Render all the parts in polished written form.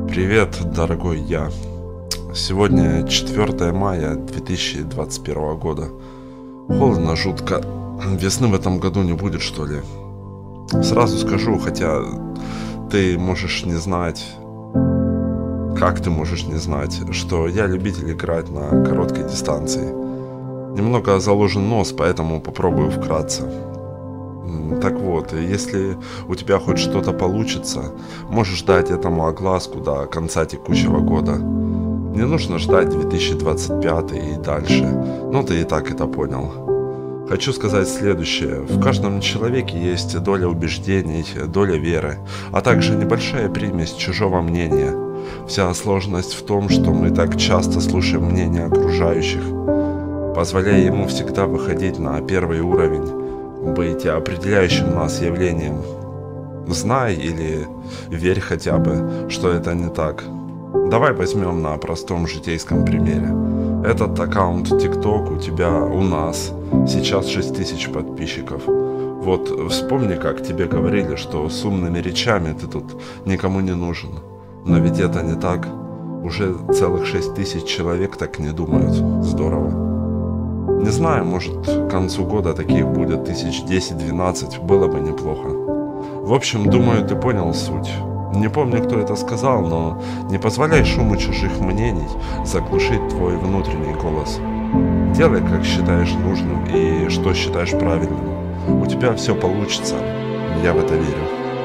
Привет, дорогой я. Сегодня 4 мая 2021 года. Холодно, жутко. Весны в этом году не будет, что ли? Сразу скажу, хотя ты можешь не знать, как ты можешь не знать, что я любитель играть на короткой дистанции. Немного заложен нос, поэтому попробую вкратце. Так вот, если у тебя хоть что-то получится, можешь дать этому огласку до конца текущего года. Не нужно ждать 2025 и дальше, но ты и так это понял. Хочу сказать следующее. В каждом человеке есть доля убеждений, доля веры, а также небольшая примесь чужого мнения. Вся сложность в том, что мы так часто слушаем мнение окружающих, позволяя ему всегда выходить на первый уровень, быть определяющим нас явлением. Знай или верь хотя бы, что это не так. Давай возьмем на простом житейском примере. Этот аккаунт TikTok у тебя, у нас, сейчас 6000 подписчиков. Вот вспомни, как тебе говорили, что с умными речами ты тут никому не нужен. Но ведь это не так. Уже целых 6000 человек так не думают. Здорово. Не знаю, может, к концу года таких будет 1010-12, было бы неплохо. В общем, думаю, ты понял суть. Не помню, кто это сказал, но не позволяй шуму чужих мнений заглушить твой внутренний голос. Делай, как считаешь нужным и что считаешь правильным. У тебя все получится. Я в это верю.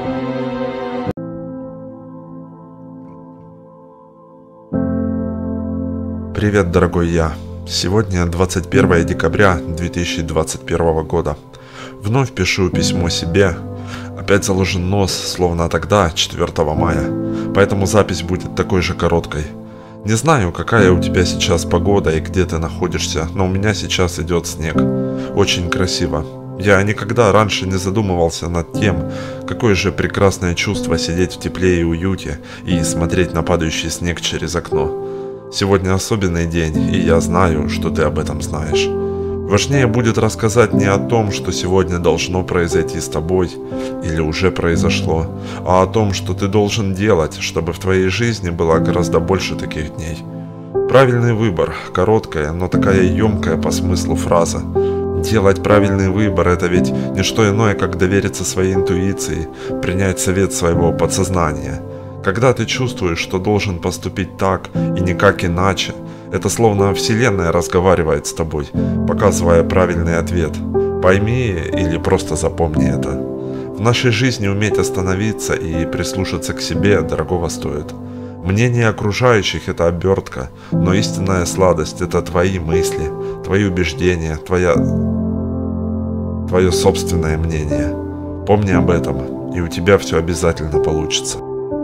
Привет, дорогой я. Сегодня 21 декабря 2021 года. Вновь пишу письмо себе. Опять заложен нос, словно тогда, 4 мая. Поэтому запись будет такой же короткой. Не знаю, какая у тебя сейчас погода и где ты находишься, но у меня сейчас идет снег. Очень красиво. Я никогда раньше не задумывался над тем, какое же прекрасное чувство сидеть в тепле и уюте и смотреть на падающий снег через окно. Сегодня особенный день, и я знаю, что ты об этом знаешь. Важнее будет рассказать не о том, что сегодня должно произойти с тобой, или уже произошло, а о том, что ты должен делать, чтобы в твоей жизни было гораздо больше таких дней. Правильный выбор, короткая, но такая емкая по смыслу фраза. Делать правильный выбор – это ведь не что иное, как довериться своей интуиции, принять совет своего подсознания. Когда ты чувствуешь, что должен поступить так и никак иначе, это словно Вселенная разговаривает с тобой, показывая правильный ответ. Пойми или просто запомни это. В нашей жизни уметь остановиться и прислушаться к себе дорогого стоит. Мнение окружающих – это обертка, но истинная сладость – это твои мысли, твои убеждения, твое собственное мнение. Помни об этом, и у тебя все обязательно получится.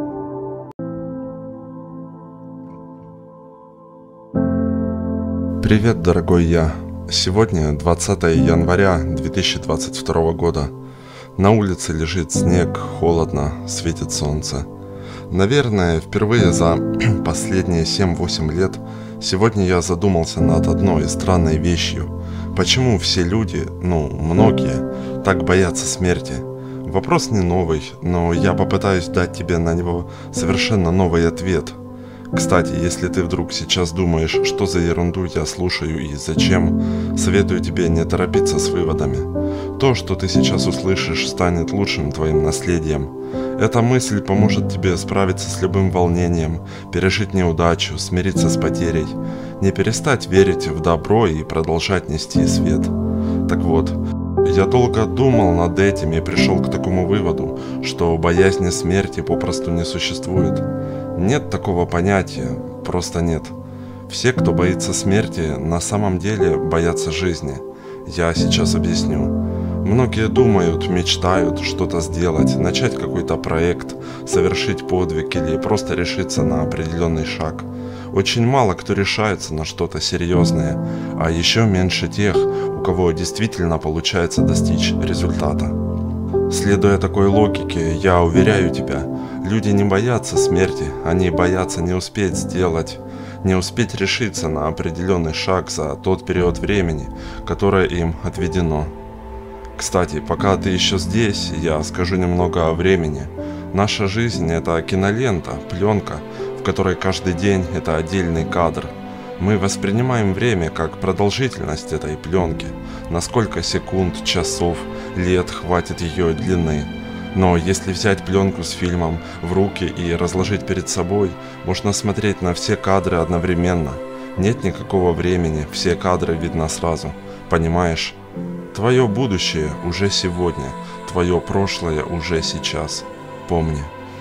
Привет, дорогой я. Сегодня 20 января 2022 года. На улице лежит снег, холодно, светит солнце. Наверное, впервые за последние 7-8 лет сегодня я задумался над одной странной вещью. Почему все люди, многие, так боятся смерти? Вопрос не новый, но я попытаюсь дать тебе на него совершенно новый ответ. Кстати, если ты вдруг сейчас думаешь, что за ерунду я слушаю и зачем, советую тебе не торопиться с выводами. То, что ты сейчас услышишь, станет лучшим твоим наследием. Эта мысль поможет тебе справиться с любым волнением, пережить неудачу, смириться с потерей, не перестать верить в добро и продолжать нести свет. Так вот, я долго думал над этим и пришел к такому выводу, что боязни смерти попросту не существует. Нет такого понятия, просто нет. Все, кто боится смерти, на самом деле боятся жизни. Я сейчас объясню. Многие думают, мечтают что-то сделать, начать какой-то проект, совершить подвиг или просто решиться на определенный шаг. Очень мало кто решается на что-то серьезное, а еще меньше тех, у кого действительно получается достичь результата. Следуя такой логике, я уверяю тебя, люди не боятся смерти, они боятся не успеть сделать, не успеть решиться на определенный шаг за тот период времени, которое им отведено. Кстати, пока ты еще здесь, я скажу немного о времени. Наша жизнь – это кинолента, пленка, в которой каждый день – это отдельный кадр. Мы воспринимаем время как продолжительность этой пленки, на сколько секунд, часов, лет хватит ее длины. Но если взять пленку с фильмом в руки и разложить перед собой, можно смотреть на все кадры одновременно. Нет никакого времени, все кадры видно сразу. Понимаешь? Твое будущее уже сегодня, твое прошлое уже сейчас. Помни.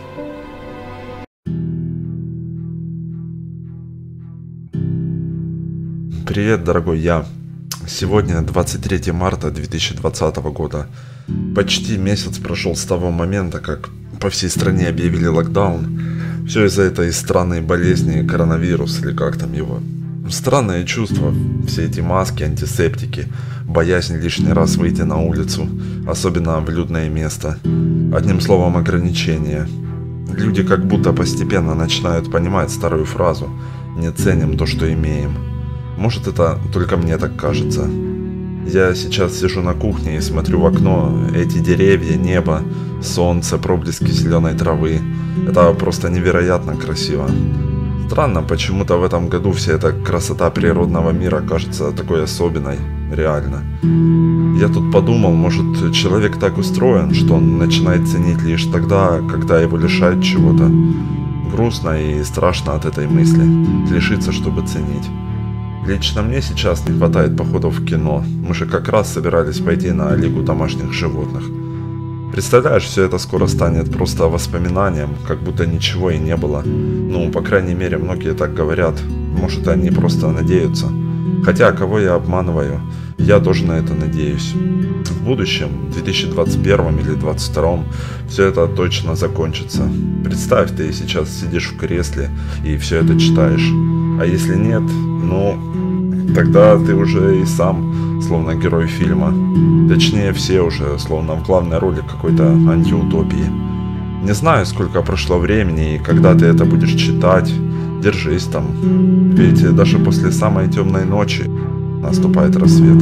Привет, дорогой я. Сегодня 23 марта 2020 года. Почти месяц прошел с того момента, как по всей стране объявили локдаун. Все из-за этой странной болезни, коронавирус или как там его. Странное чувство, все эти маски, антисептики, боязнь лишний раз выйти на улицу, особенно в людное место. Одним словом, ограничения. Люди как будто постепенно начинают понимать старую фразу «не ценим то, что имеем». Может, это только мне так кажется. Я сейчас сижу на кухне и смотрю в окно, эти деревья, небо, солнце, проблески зеленой травы. Это просто невероятно красиво. Странно, почему-то в этом году вся эта красота природного мира кажется такой особенной, реально. Я тут подумал, может, человек так устроен, что он начинает ценить лишь тогда, когда его лишают чего-то. Грустно и страшно от этой мысли, лишиться, чтобы ценить. Лично мне сейчас не хватает походов в кино. Мы же как раз собирались пойти на Лигу домашних животных. Представляешь, все это скоро станет просто воспоминанием, как будто ничего и не было. Ну, по крайней мере, многие так говорят. Может, они просто надеются. Хотя, кого я обманываю? Я тоже на это надеюсь. В будущем, в 2021 или 2022, все это точно закончится. Представь, ты сейчас сидишь в кресле и все это читаешь. А если нет, ну, тогда ты уже и сам, словно герой фильма. Точнее, все уже, словно в главной роли какой-то антиутопии. Не знаю, сколько прошло времени и когда ты это будешь читать. Держись там. Ведь даже после самой темной ночи наступает рассвет.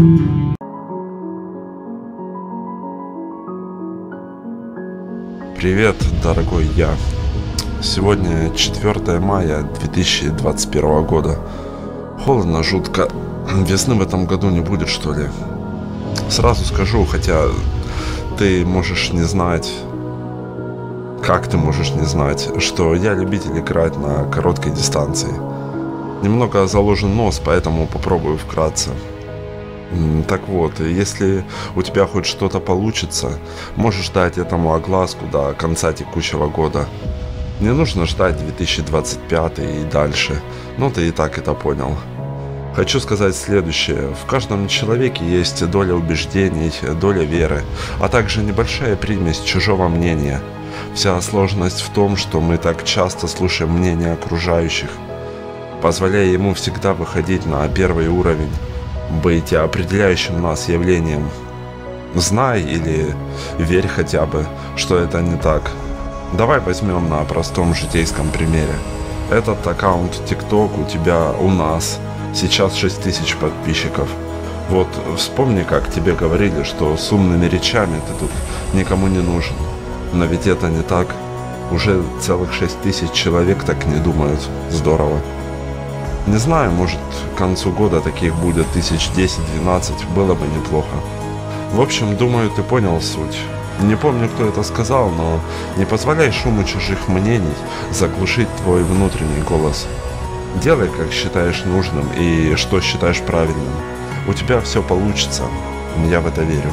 Привет, дорогой я. Сегодня 4 мая 2021 года. Холодно, жутко. Весны в этом году не будет, что ли? Сразу скажу, хотя ты можешь не знать, как ты можешь не знать, что я любитель играть на короткой дистанции. Немного заложен нос, поэтому попробую вкратце. Так вот, если у тебя хоть что-то получится, можешь дать этому огласку до конца текущего года. Не нужно ждать 2025 и дальше, но ты и так это понял. Хочу сказать следующее. В каждом человеке есть доля убеждений, доля веры, а также небольшая примесь чужого мнения. Вся сложность в том, что мы так часто слушаем мнение окружающих, позволяя ему всегда выходить на первый уровень, быть определяющим нас явлением. Знай или верь хотя бы, что это не так. Давай возьмем на простом житейском примере. Этот аккаунт TikTok у тебя, у нас, сейчас 6000 подписчиков. Вот вспомни, как тебе говорили, что с умными речами ты тут никому не нужен. Но ведь это не так. Уже целых 6000 человек так не думают. Здорово. Не знаю, может, к концу года таких будет 1010-12, было бы неплохо. В общем, думаю, ты понял суть. Не помню, кто это сказал, но не позволяй шуму чужих мнений заглушить твой внутренний голос. Делай, как считаешь нужным и что считаешь правильным. У тебя все получится. Я в это верю.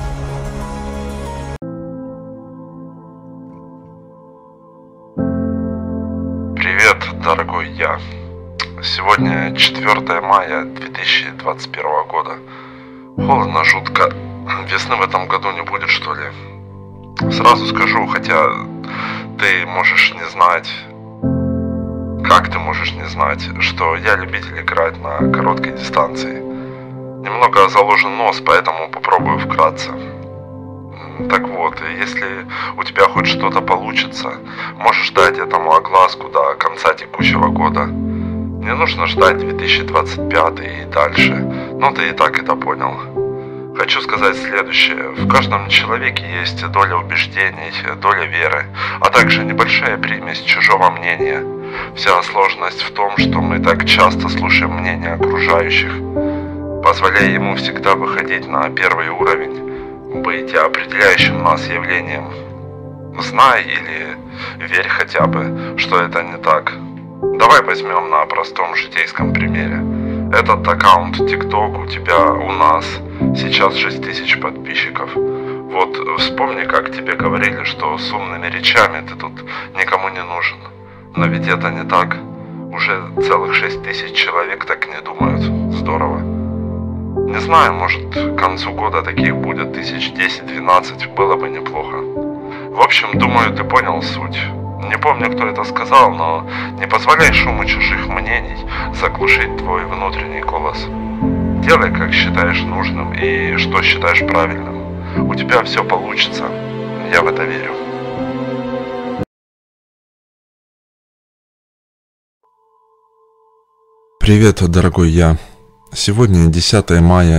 Привет, дорогой я. Сегодня 4 мая 2021 года. Холодно, жутко. Весны в этом году не будет, что ли? Сразу скажу, хотя ты можешь не знать, как ты можешь не знать, что я любитель играть на короткой дистанции. Немного заложен нос, поэтому попробую вкратце. Так вот, если у тебя хоть что-то получится, можешь дать этому огласку до конца текущего года. Не нужно ждать 2025 и дальше, но ты и так это понял. Хочу сказать следующее. В каждом человеке есть доля убеждений, доля веры, а также небольшая примесь чужого мнения. Вся сложность в том, что мы так часто слушаем мнение окружающих, позволяя ему всегда выходить на первый уровень, быть определяющим нас явлением. Знай или верь хотя бы, что это не так. Давай возьмем на простом житейском примере. Этот аккаунт TikTok у тебя, у нас, сейчас 6000 подписчиков. Вот вспомни, как тебе говорили, что с умными речами ты тут никому не нужен. Но ведь это не так. Уже целых 6000 человек так не думают. Здорово. Не знаю, может, к концу года таких будет 10-10-12, было бы неплохо. В общем, думаю, ты понял суть. Не помню, кто это сказал, но не позволяй шуму чужих мнений заглушить твой внутренний голос. Делай, как считаешь нужным и что считаешь правильным. У тебя все получится. Я в это верю. Привет, дорогой я. Сегодня 10 мая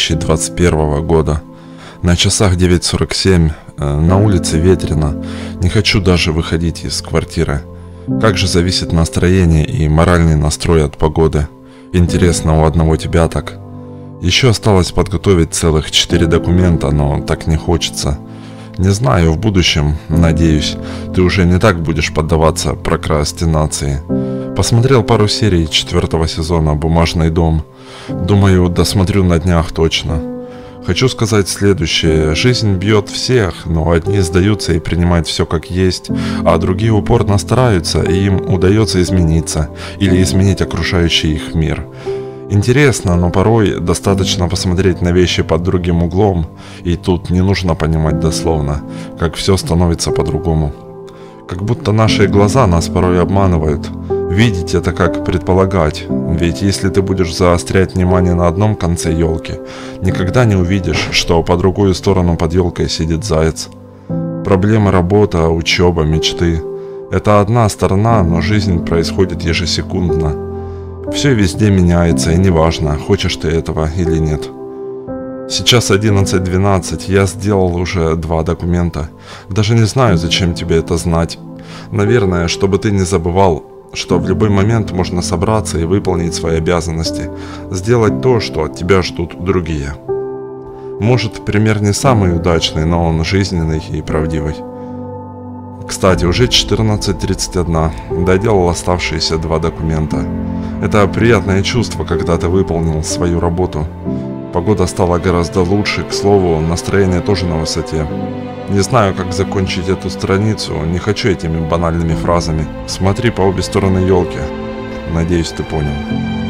2021 года. На часах 9:47, на улице ветрено. Не хочу даже выходить из квартиры. Как же зависит настроение и моральный настрой от погоды. Интересно, у одного тебя так? Еще осталось подготовить целых 4 документа, но так не хочется. Не знаю, в будущем, надеюсь, ты уже не так будешь поддаваться прокрастинации. Посмотрел пару серий 4 сезона «Бумажный дом». Думаю, досмотрю на днях точно. Хочу сказать следующее. Жизнь бьет всех, но одни сдаются и принимают все как есть, а другие упорно стараются, и им удается измениться или изменить окружающий их мир. Интересно, но порой достаточно посмотреть на вещи под другим углом, и тут не нужно понимать дословно, как все становится по-другому. Как будто наши глаза нас порой обманывают. Видеть это как предполагать, ведь если ты будешь заострять внимание на одном конце елки, никогда не увидишь, что по другую сторону под елкой сидит заяц. Проблемы, работа, учеба, мечты – это одна сторона, но жизнь происходит ежесекундно. Все везде меняется, и неважно, хочешь ты этого или нет. Сейчас 11:12, я сделал уже 2 документа. Даже не знаю, зачем тебе это знать. Наверное, чтобы ты не забывал, что в любой момент можно собраться и выполнить свои обязанности, сделать то, что от тебя ждут другие. Может, пример не самый удачный, но он жизненный и правдивый. Кстати, уже 14:31, доделал оставшиеся 2 документа. Это приятное чувство, когда ты выполнил свою работу. Погода стала гораздо лучше, к слову, настроение тоже на высоте. Не знаю, как закончить эту страницу, не хочу этими банальными фразами. Смотри по обе стороны елки. Надеюсь, ты понял.